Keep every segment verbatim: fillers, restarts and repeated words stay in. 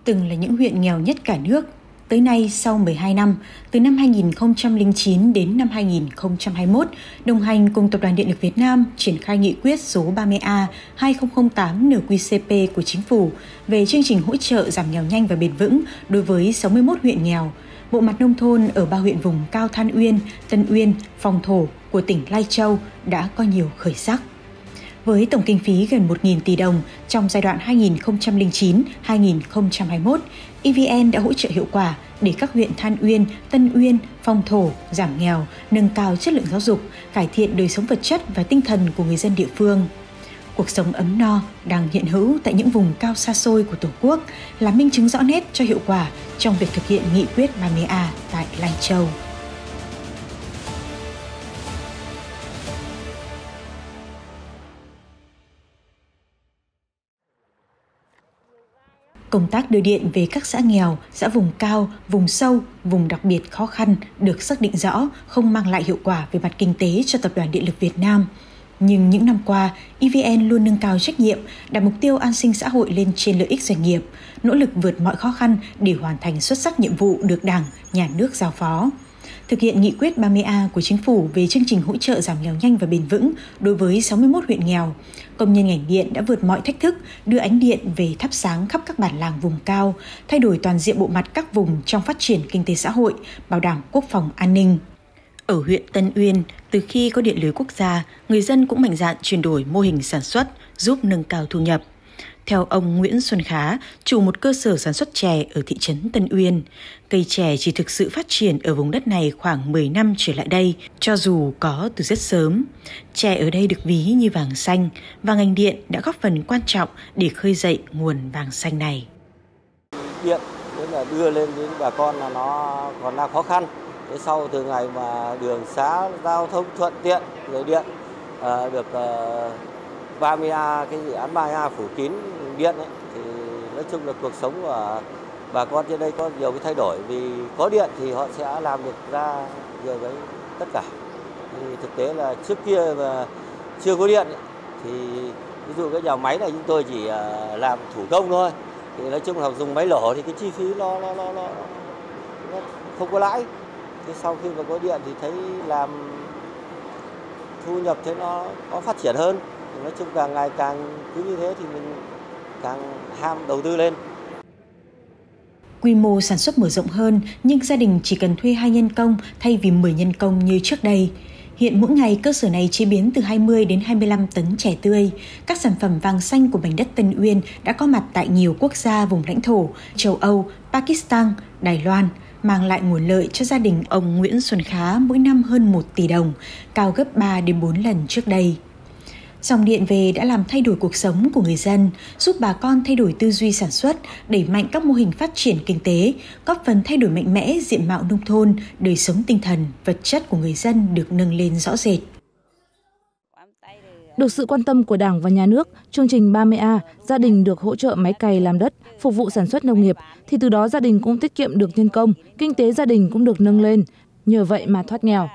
Từng là những huyện nghèo nhất cả nước, tới nay sau mười hai năm, từ năm hai nghìn không trăm lẻ chín đến năm hai nghìn không trăm hai mươi mốt, đồng hành cùng Tập đoàn Điện lực Việt Nam triển khai nghị quyết số ba mươi A hai nghìn không trăm lẻ tám N Q C P của Chính phủ về chương trình hỗ trợ giảm nghèo nhanh và bền vững đối với sáu mươi mốt huyện nghèo. Bộ mặt nông thôn ở ba huyện vùng cao Than Uyên, Tân Uyên, Phong Thổ của tỉnh Lai Châu đã có nhiều khởi sắc. Với tổng kinh phí gần một nghìn tỷ đồng trong giai đoạn hai nghìn không trăm lẻ chín đến hai nghìn không trăm hai mươi mốt, E V N đã hỗ trợ hiệu quả để các huyện Than Uyên, Tân Uyên, Phong Thổ giảm nghèo, nâng cao chất lượng giáo dục, cải thiện đời sống vật chất và tinh thần của người dân địa phương. Cuộc sống ấm no đang hiện hữu tại những vùng cao xa xôi của Tổ quốc là minh chứng rõ nét cho hiệu quả trong việc thực hiện nghị quyết ba mươi A tại Lai Châu. Công tác đưa điện về các xã nghèo, xã vùng cao, vùng sâu, vùng đặc biệt khó khăn được xác định rõ không mang lại hiệu quả về mặt kinh tế cho Tập đoàn Điện lực Việt Nam. Nhưng những năm qua, E V N luôn nâng cao trách nhiệm, đặt mục tiêu an sinh xã hội lên trên lợi ích doanh nghiệp, nỗ lực vượt mọi khó khăn để hoàn thành xuất sắc nhiệm vụ được Đảng, Nhà nước giao phó. Thực hiện nghị quyết ba mươi A của Chính phủ về chương trình hỗ trợ giảm nghèo nhanh và bền vững đối với sáu mươi mốt huyện nghèo, công nhân ngành điện đã vượt mọi thách thức, đưa ánh điện về thắp sáng khắp các bản làng vùng cao, thay đổi toàn diện bộ mặt các vùng trong phát triển kinh tế xã hội, bảo đảm quốc phòng an ninh. Ở huyện Tân Uyên, từ khi có điện lưới quốc gia, người dân cũng mạnh dạn chuyển đổi mô hình sản xuất, giúp nâng cao thu nhập. Theo ông Nguyễn Xuân Khá, chủ một cơ sở sản xuất chè ở thị trấn Tân Uyên, cây chè chỉ thực sự phát triển ở vùng đất này khoảng mười năm trở lại đây, cho dù có từ rất sớm. Chè ở đây được ví như vàng xanh, và ngành điện đã góp phần quan trọng để khơi dậy nguồn vàng xanh này. Điện tức là đưa lên đến bà con là nó còn đang khó khăn. Thế sau từ ngày mà đường xá giao thông thuận tiện, rồi điện à, được uh, ba mươi A, cái dự án ba mươi A phủ kín điện ấy, thì nói chung là cuộc sống của bà con trên đây có nhiều cái thay đổi, vì có điện thì họ sẽ làm được ra nhiều cái tất cả. Thì thực tế là trước kia mà chưa có điện ấy, thì ví dụ cái nhà máy này chúng tôi chỉ uh, làm thủ công thôi, thì nói chung là dùng máy nổ thì cái chi phí nó nó nó, nó, nó không có lãi. Thế sau khi mà có điện thì thấy làm thu nhập thế nó có phát triển hơn. Nói chung càng ngày càng cứ như thế thì mình càng ham đầu tư lên. Quy mô sản xuất mở rộng hơn, nhưng gia đình chỉ cần thuê hai nhân công thay vì mười nhân công như trước đây. Hiện mỗi ngày cơ sở này chế biến từ hai mươi đến hai mươi lăm tấn chè tươi. Các sản phẩm vàng xanh của mảnh đất Tân Uyên đã có mặt tại nhiều quốc gia vùng lãnh thổ, châu Âu, Pakistan, Đài Loan, mang lại nguồn lợi cho gia đình ông Nguyễn Xuân Khá mỗi năm hơn một tỷ đồng, cao gấp ba đến bốn lần trước đây. Dòng điện về đã làm thay đổi cuộc sống của người dân, giúp bà con thay đổi tư duy sản xuất, đẩy mạnh các mô hình phát triển kinh tế, góp phần thay đổi mạnh mẽ diện mạo nông thôn, đời sống tinh thần, vật chất của người dân được nâng lên rõ rệt. Được sự quan tâm của Đảng và Nhà nước, chương trình ba mươi A, gia đình được hỗ trợ máy cày làm đất, phục vụ sản xuất nông nghiệp, thì từ đó gia đình cũng tiết kiệm được nhân công, kinh tế gia đình cũng được nâng lên, nhờ vậy mà thoát nghèo.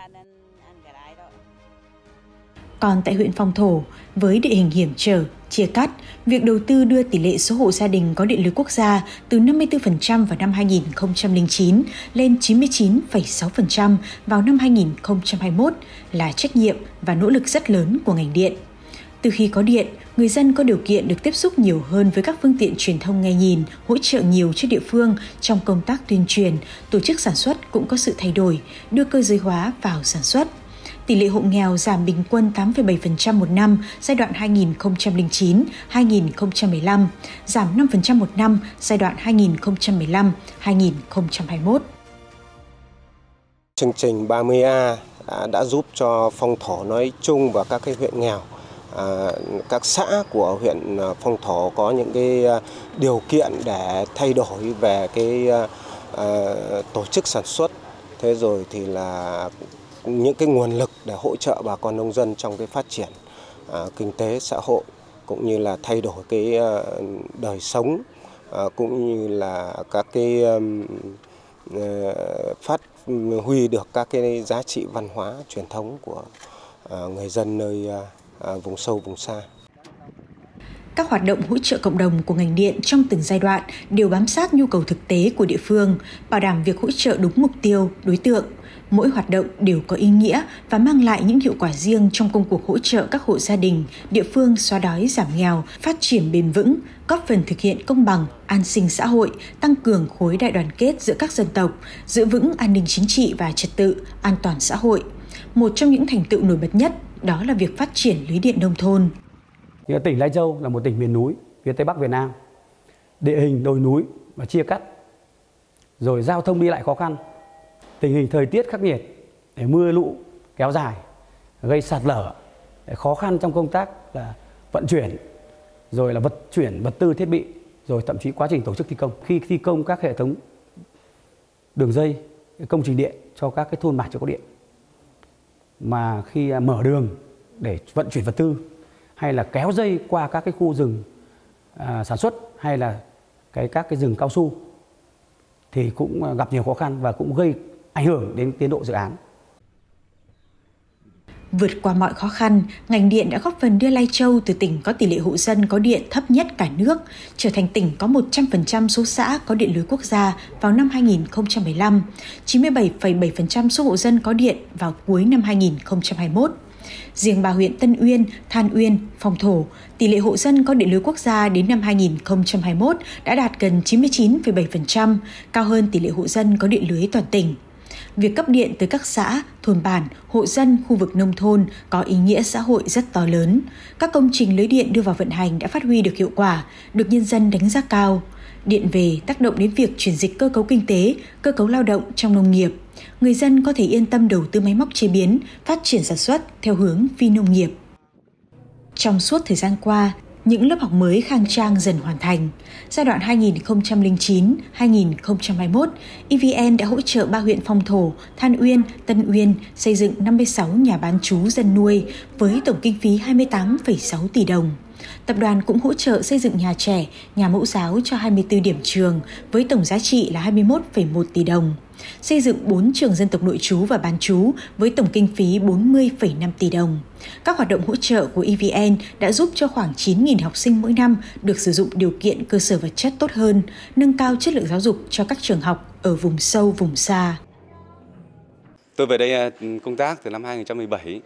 Còn tại huyện Phong Thổ, với địa hình hiểm trở, chia cắt, việc đầu tư đưa tỷ lệ số hộ gia đình có điện lưới quốc gia từ năm mươi tư phần trăm vào năm hai nghìn không trăm lẻ chín lên chín mươi chín phẩy sáu phần trăm vào năm hai nghìn không trăm hai mươi mốt là trách nhiệm và nỗ lực rất lớn của ngành điện. Từ khi có điện, người dân có điều kiện được tiếp xúc nhiều hơn với các phương tiện truyền thông nghe nhìn, hỗ trợ nhiều cho địa phương trong công tác tuyên truyền, tổ chức sản xuất cũng có sự thay đổi, đưa cơ giới hóa vào sản xuất. Tỷ lệ hộ nghèo giảm bình quân tám phẩy bảy phần trăm một năm giai đoạn hai nghìn không trăm lẻ chín đến hai nghìn không trăm mười lăm, giảm năm phần trăm một năm giai đoạn hai nghìn không trăm mười lăm đến hai nghìn không trăm hai mươi mốt. Chương trình ba mươi A đã giúp cho Phong Thổ nói chung và các cái huyện nghèo, à, các xã của huyện Phong Thổ có những cái điều kiện để thay đổi về cái à, tổ chức sản xuất, thế rồi thì là những cái nguồn lực để hỗ trợ bà con nông dân trong cái phát triển à, kinh tế xã hội, cũng như là thay đổi cái à, đời sống, à, cũng như là các cái um, uh, phát huy được các cái giá trị văn hóa truyền thống của à, người dân nơi à, vùng sâu vùng xa. Các hoạt động hỗ trợ cộng đồng của ngành điện trong từng giai đoạn đều bám sát nhu cầu thực tế của địa phương, bảo đảm việc hỗ trợ đúng mục tiêu, đối tượng. Mỗi hoạt động đều có ý nghĩa và mang lại những hiệu quả riêng trong công cuộc hỗ trợ các hộ gia đình, địa phương xóa đói giảm nghèo, phát triển bền vững, góp phần thực hiện công bằng, an sinh xã hội, tăng cường khối đại đoàn kết giữa các dân tộc, giữ vững an ninh chính trị và trật tự, an toàn xã hội. Một trong những thành tựu nổi bật nhất đó là việc phát triển lưới điện nông thôn. Tỉnh Lai Châu là một tỉnh miền núi phía Tây Bắc Việt Nam, địa hình đồi núi và chia cắt, rồi giao thông đi lại khó khăn, tình hình thời tiết khắc nghiệt, để mưa lũ kéo dài gây sạt lở, để khó khăn trong công tác là vận chuyển, rồi là vật chuyển vật tư thiết bị, rồi thậm chí quá trình tổ chức thi công. Khi thi công các hệ thống đường dây, công trình điện cho các cái thôn bản chưa có điện, mà khi mở đường để vận chuyển vật tư hay là kéo dây qua các cái khu rừng à, sản xuất hay là cái các cái rừng cao su thì cũng gặp nhiều khó khăn và cũng gây ảnh hưởng đến tiến độ dự án. Vượt qua mọi khó khăn, ngành điện đã góp phần đưa Lai Châu từ tỉnh có tỷ lệ hộ dân có điện thấp nhất cả nước trở thành tỉnh có một trăm phần trăm số xã có điện lưới quốc gia vào năm hai nghìn không trăm mười lăm, chín mươi bảy phẩy bảy phần trăm số hộ dân có điện vào cuối năm hai nghìn không trăm hai mươi mốt. Riêng ba huyện Tân Uyên, Than Uyên, Phong Thổ, tỷ lệ hộ dân có điện lưới quốc gia đến năm hai nghìn không trăm hai mươi mốt đã đạt gần chín mươi chín phẩy bảy phần trăm, cao hơn tỷ lệ hộ dân có điện lưới toàn tỉnh. Việc cấp điện tới các xã, thôn bản, hộ dân, khu vực nông thôn có ý nghĩa xã hội rất to lớn. Các công trình lưới điện đưa vào vận hành đã phát huy được hiệu quả, được nhân dân đánh giá cao. Điện về tác động đến việc chuyển dịch cơ cấu kinh tế, cơ cấu lao động trong nông nghiệp. Người dân có thể yên tâm đầu tư máy móc chế biến, phát triển sản xuất theo hướng phi nông nghiệp. Trong suốt thời gian qua, những lớp học mới khang trang dần hoàn thành. Giai đoạn hai nghìn không trăm lẻ chín đến hai nghìn không trăm hai mươi mốt, e vê en đã hỗ trợ ba huyện Phong Thổ, Than Uyên, Tân Uyên xây dựng năm mươi sáu nhà bán trú dân nuôi với tổng kinh phí hai mươi tám phẩy sáu tỷ đồng. Tập đoàn cũng hỗ trợ xây dựng nhà trẻ, nhà mẫu giáo cho hai mươi tư điểm trường với tổng giá trị là hai mươi mốt phẩy một tỷ đồng. Xây dựng bốn trường dân tộc nội trú và bán trú với tổng kinh phí bốn mươi phẩy năm tỷ đồng. Các hoạt động hỗ trợ của e vê en đã giúp cho khoảng chín nghìn học sinh mỗi năm được sử dụng điều kiện cơ sở vật chất tốt hơn, nâng cao chất lượng giáo dục cho các trường học ở vùng sâu, vùng xa. Tôi về đây công tác từ năm hai nghìn không trăm mười bảy.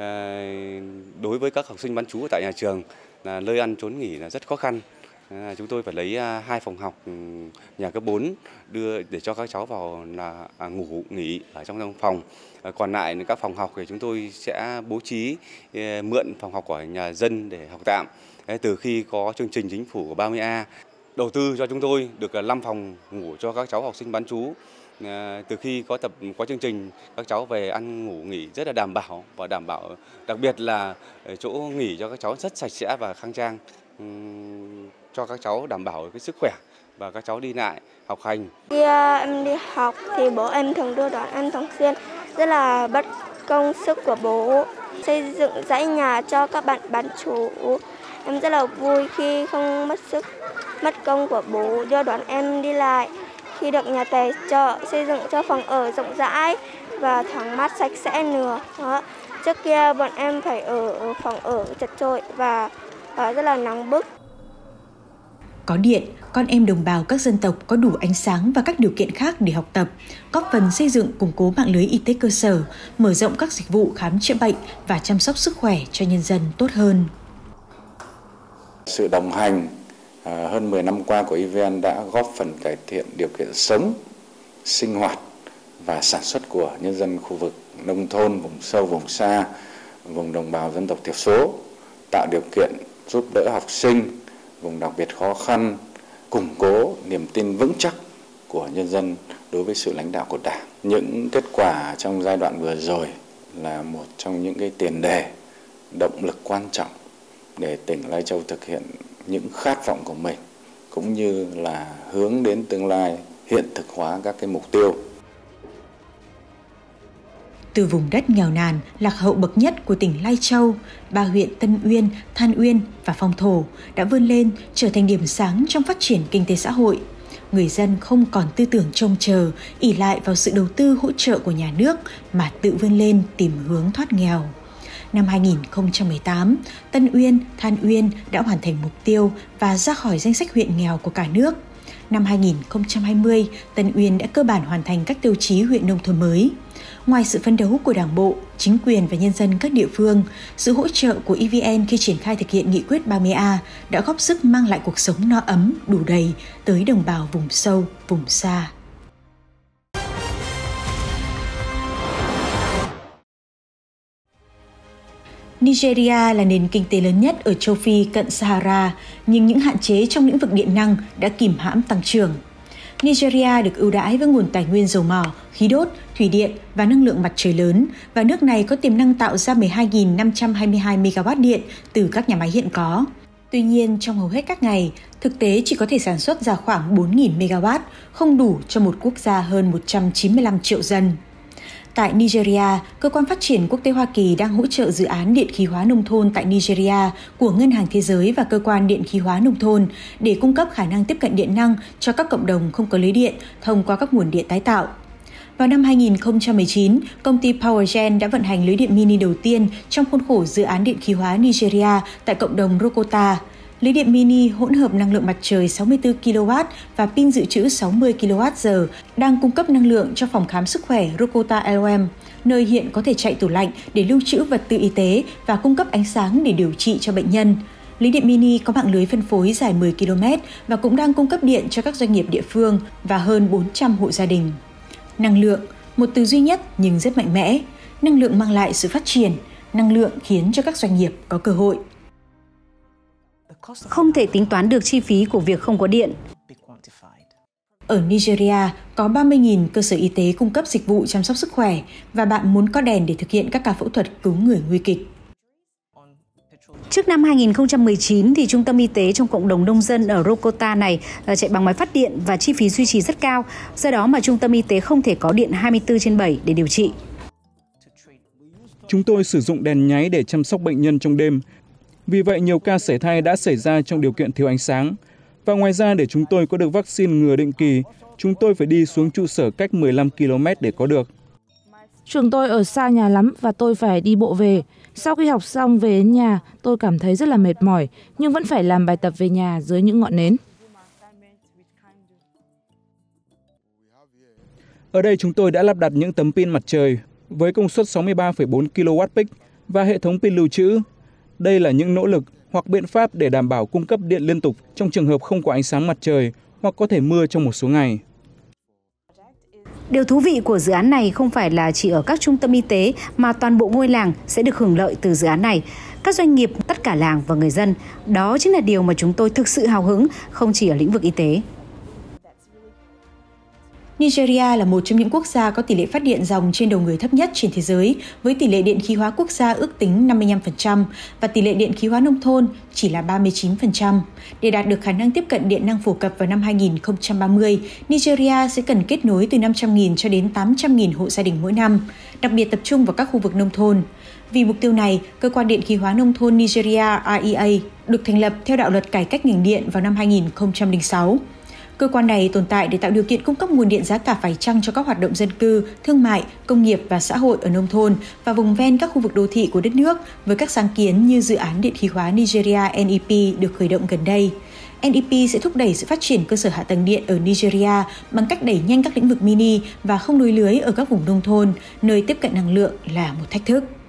Đối với các học sinh bán trú tại nhà trường là nơi ăn trốn nghỉ là rất khó khăn. À, chúng tôi phải lấy hai phòng học nhà cấp bốn đưa để cho các cháu vào là à, ngủ nghỉ ở trong phòng. À, còn lại các phòng học thì chúng tôi sẽ bố trí eh, mượn phòng học của nhà dân để học tạm. Thế, từ khi có chương trình chính phủ của ba mươi A đầu tư cho chúng tôi được năm phòng ngủ cho các cháu học sinh bán trú. À, từ khi có tập có chương trình các cháu về ăn ngủ nghỉ rất là đảm bảo và đảm bảo đặc biệt là chỗ nghỉ cho các cháu rất sạch sẽ và khang trang, um, cho các cháu đảm bảo cái sức khỏe và các cháu đi lại học hành. Khi uh, em đi học thì bố em thường đưa đón em thường xuyên, rất là bất công sức của bố xây dựng dãy nhà cho các bạn bán trú. Em rất là vui khi không mất sức mất công của bố đưa đón em đi lại, khi được nhà tài trợ xây dựng cho phòng ở rộng rãi và thoáng mát sạch sẽ nữa. Đó. Trước kia bọn em phải ở phòng ở chật chội và rất là nóng bức. Có điện, con em đồng bào các dân tộc có đủ ánh sáng và các điều kiện khác để học tập, góp phần xây dựng củng cố mạng lưới y tế cơ sở, mở rộng các dịch vụ khám chữa bệnh và chăm sóc sức khỏe cho nhân dân tốt hơn. Sự đồng hành hơn mười năm qua của e vê en đã góp phần cải thiện điều kiện sống, sinh hoạt và sản xuất của nhân dân khu vực nông thôn, vùng sâu, vùng xa, vùng đồng bào dân tộc thiểu số, tạo điều kiện giúp đỡ học sinh, vùng đặc biệt khó khăn, củng cố niềm tin vững chắc của nhân dân đối với sự lãnh đạo của Đảng. Những kết quả trong giai đoạn vừa rồi là một trong những cái tiền đề, động lực quan trọng để tỉnh Lai Châu thực hiện những khát vọng của mình, cũng như là hướng đến tương lai hiện thực hóa các cái mục tiêu. Từ vùng đất nghèo nàn, lạc hậu bậc nhất của tỉnh Lai Châu, ba huyện Tân Uyên, Than Uyên và Phong Thổ đã vươn lên trở thành điểm sáng trong phát triển kinh tế xã hội. Người dân không còn tư tưởng trông chờ, ỷ lại vào sự đầu tư hỗ trợ của nhà nước mà tự vươn lên tìm hướng thoát nghèo. Năm hai nghìn không trăm mười tám, Tân Uyên, Than Uyên đã hoàn thành mục tiêu và ra khỏi danh sách huyện nghèo của cả nước. Năm hai nghìn không trăm hai mươi, Tân Uyên đã cơ bản hoàn thành các tiêu chí huyện nông thôn mới. Ngoài sự phấn đấu của Đảng bộ, chính quyền và nhân dân các địa phương, sự hỗ trợ của e vê en khi triển khai thực hiện nghị quyết ba mươi A đã góp sức mang lại cuộc sống no ấm, đủ đầy tới đồng bào vùng sâu, vùng xa. Nigeria là nền kinh tế lớn nhất ở châu Phi cận Sahara, nhưng những hạn chế trong lĩnh vực điện năng đã kìm hãm tăng trưởng. Nigeria được ưu đãi với nguồn tài nguyên dầu mỏ, khí đốt, thủy điện và năng lượng mặt trời lớn, và nước này có tiềm năng tạo ra mười hai nghìn năm trăm hai mươi hai mê ga oát điện từ các nhà máy hiện có. Tuy nhiên, trong hầu hết các ngày, thực tế chỉ có thể sản xuất ra khoảng bốn nghìn mê ga oát, không đủ cho một quốc gia hơn một trăm chín mươi lăm triệu dân. Tại Nigeria, Cơ quan Phát triển Quốc tế Hoa Kỳ đang hỗ trợ dự án điện khí hóa nông thôn tại Nigeria của Ngân hàng Thế giới và Cơ quan Điện khí hóa nông thôn để cung cấp khả năng tiếp cận điện năng cho các cộng đồng không có lưới điện thông qua các nguồn điện tái tạo. Vào năm hai nghìn không trăm mười chín, công ty PowerGen đã vận hành lưới điện mini đầu tiên trong khuôn khổ dự án điện khí hóa Nigeria tại cộng đồng Rokota. Lưới điện mini hỗn hợp năng lượng mặt trời sáu mươi tư ki lô oát và pin dự trữ sáu mươi ki lô oát giờ đang cung cấp năng lượng cho phòng khám sức khỏe Rokota L O M, nơi hiện có thể chạy tủ lạnh để lưu trữ vật tư y tế và cung cấp ánh sáng để điều trị cho bệnh nhân. Lưới điện mini có mạng lưới phân phối dài mười ki lô mét và cũng đang cung cấp điện cho các doanh nghiệp địa phương và hơn bốn trăm hộ gia đình. Năng lượng, một từ duy nhất nhưng rất mạnh mẽ. Năng lượng mang lại sự phát triển, năng lượng khiến cho các doanh nghiệp có cơ hội. Không thể tính toán được chi phí của việc không có điện. Ở Nigeria, có ba mươi nghìn cơ sở y tế cung cấp dịch vụ chăm sóc sức khỏe và bạn muốn có đèn để thực hiện các ca phẫu thuật cứu người nguy kịch. Trước năm hai nghìn không trăm mười chín, thì trung tâm y tế trong cộng đồng nông dân ở Rokota này chạy bằng máy phát điện và chi phí duy trì rất cao, do đó mà trung tâm y tế không thể có điện hai mươi tư trên bảy để điều trị. Chúng tôi sử dụng đèn nháy để chăm sóc bệnh nhân trong đêm. Vì vậy, nhiều ca sảy thai đã xảy ra trong điều kiện thiếu ánh sáng. Và ngoài ra, để chúng tôi có được vaccine ngừa định kỳ, chúng tôi phải đi xuống trụ sở cách mười lăm ki lô mét để có được. Trường tôi ở xa nhà lắm và tôi phải đi bộ về. Sau khi học xong về đến nhà, tôi cảm thấy rất là mệt mỏi, nhưng vẫn phải làm bài tập về nhà dưới những ngọn nến. Ở đây chúng tôi đã lắp đặt những tấm pin mặt trời với công suất sáu mươi ba phẩy bốn ki lô oát peak và hệ thống pin lưu trữ. Đây là những nỗ lực hoặc biện pháp để đảm bảo cung cấp điện liên tục trong trường hợp không có ánh sáng mặt trời hoặc có thể mưa trong một số ngày. Điều thú vị của dự án này không phải là chỉ ở các trung tâm y tế mà toàn bộ ngôi làng sẽ được hưởng lợi từ dự án này. Các doanh nghiệp, tất cả làng và người dân. Đó chính là điều mà chúng tôi thực sự hào hứng, không chỉ ở lĩnh vực y tế. Nigeria là một trong những quốc gia có tỷ lệ phát điện dòng trên đầu người thấp nhất trên thế giới, với tỷ lệ điện khí hóa quốc gia ước tính năm mươi lăm phần trăm và tỷ lệ điện khí hóa nông thôn chỉ là ba mươi chín phần trăm. Để đạt được khả năng tiếp cận điện năng phổ cập vào năm hai nghìn không trăm ba mươi, Nigeria sẽ cần kết nối từ năm trăm nghìn cho đến tám trăm nghìn hộ gia đình mỗi năm, đặc biệt tập trung vào các khu vực nông thôn. Vì mục tiêu này, Cơ quan Điện khí hóa Nông thôn Nigeria R E A được thành lập theo đạo luật cải cách ngành điện vào năm hai nghìn không trăm lẻ sáu. Cơ quan này tồn tại để tạo điều kiện cung cấp nguồn điện giá cả phải chăng cho các hoạt động dân cư, thương mại, công nghiệp và xã hội ở nông thôn và vùng ven các khu vực đô thị của đất nước, với các sáng kiến như dự án điện khí hóa Nigeria N E P được khởi động gần đây. N E P sẽ thúc đẩy sự phát triển cơ sở hạ tầng điện ở Nigeria bằng cách đẩy nhanh các lĩnh vực mini và không nối lưới ở các vùng nông thôn, nơi tiếp cận năng lượng là một thách thức.